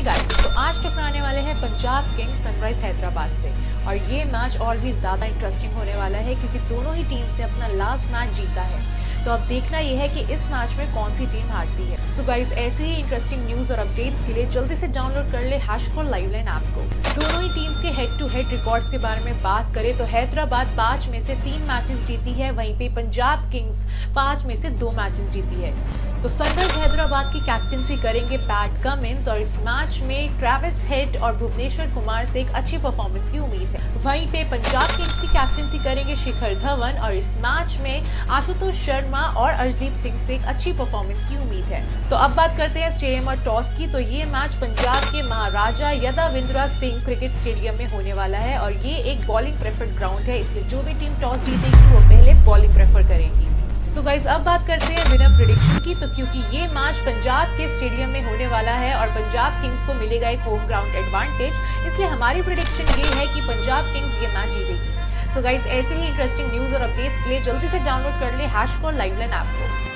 Guys, तो आज टकराने वाले हैं पंजाब किंग्स सनराइज हैदराबाद से और ये मैच और भी ज्यादा इंटरेस्टिंग होने वाला है क्योंकि दोनों ही टीम से अपना लास्ट मैच जीता है। तो अब देखना यह है कि इस मैच में कौन सी टीम हारती है। सो गाइस, ऐसे ही इंटरेस्टिंग न्यूज और अपडेट्स के लिए जल्दी से डाउनलोड कर ले #कॉल लाइवलाइन ऐप को। दोनों ही टीम्स के हेड टू हेड रिकॉर्ड्स के बारे में बात करें तो हैदराबाद 5 में से 3 मैचेस जीती है, वहीं पे पंजाब किंग्स 5 में से 2 मैचेस जीती है। तो सनराइज हैदराबाद की कैप्टनसी करेंगे पैट कमिंस और इस मैच में ट्रेविस हेड और भुवनेश्वर कुमार से एक अच्छी परफॉर्मेंस की उम्मीद है। वहीं पे पंजाब किंग्स की कैप्टनसी करेंगे शिखर धवन और इस मैच में आशुतोष शर्मा और अर्शदीप सिंह से एक अच्छी परफॉर्मेंस की उम्मीद है। तो अब बात करते हैं स्टेडियम और टॉस की। तो ये मैच पंजाब के महाराजा यदाविंद्रा सिंह क्रिकेट स्टेडियम में होने वाला है और ये एक बॉलिंग प्रेफर्ड ग्राउंड है, इसलिए जो भी टीम टॉस जीतेगी वो पहले बॉलिंग प्रेफर करेगी। सो गाइज, अब बात करते हैं विनर प्रेडिक्शन की। तो क्योंकि ये मैच पंजाब के स्टेडियम में होने वाला है और पंजाब किंग्स को मिलेगा एक होम ग्राउंड एडवांटेज, इसलिए हमारी प्रेडिक्शन ये है कि पंजाब किंग्स ये मैच जीतेगी। सो गाइज, ऐसे ही इंटरेस्टिंग न्यूज और अपडेट्स के लिए जल्दी से डाउनलोड कर ले #कॉल लाइवलाइन ऐप को।